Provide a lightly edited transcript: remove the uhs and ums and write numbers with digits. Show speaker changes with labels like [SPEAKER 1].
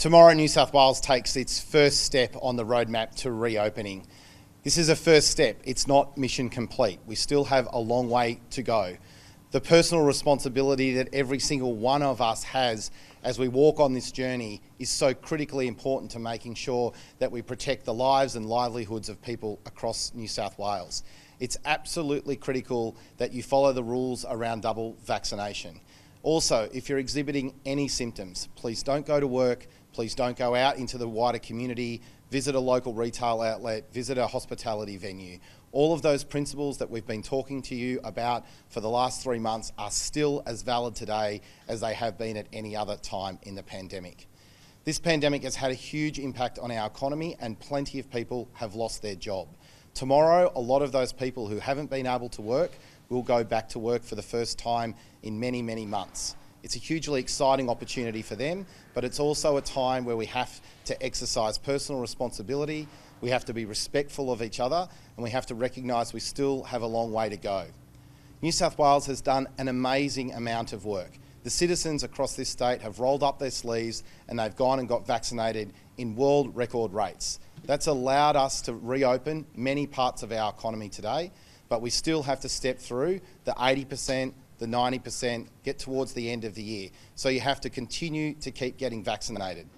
[SPEAKER 1] Tomorrow, New South Wales takes its first step on the roadmap to reopening. This is a first step. It's not mission complete. We still have a long way to go. The personal responsibility that every single one of us has as we walk on this journey is so critically important to making sure that we protect the lives and livelihoods of people across New South Wales. It's absolutely critical that you follow the rules around double vaccination. Also, if you're exhibiting any symptoms, please don't go to work, please don't go out into the wider community, visit a local retail outlet, visit a hospitality venue. All of those principles that we've been talking to you about for the last 3 months are still as valid today as they have been at any other time in the pandemic. This pandemic has had a huge impact on our economy and plenty of people have lost their job. Tomorrow, a lot of those people who haven't been able to work will go back to work for the first time in many, many months. It's a hugely exciting opportunity for them, but it's also a time where we have to exercise personal responsibility, we have to be respectful of each other, and we have to recognise we still have a long way to go. New South Wales has done an amazing amount of work. The citizens across this state have rolled up their sleeves and they've gone and got vaccinated in world record rates. That's allowed us to reopen many parts of our economy today, but we still have to step through the 80%, the 90%, get towards the end of the year. So you have to continue to keep getting vaccinated.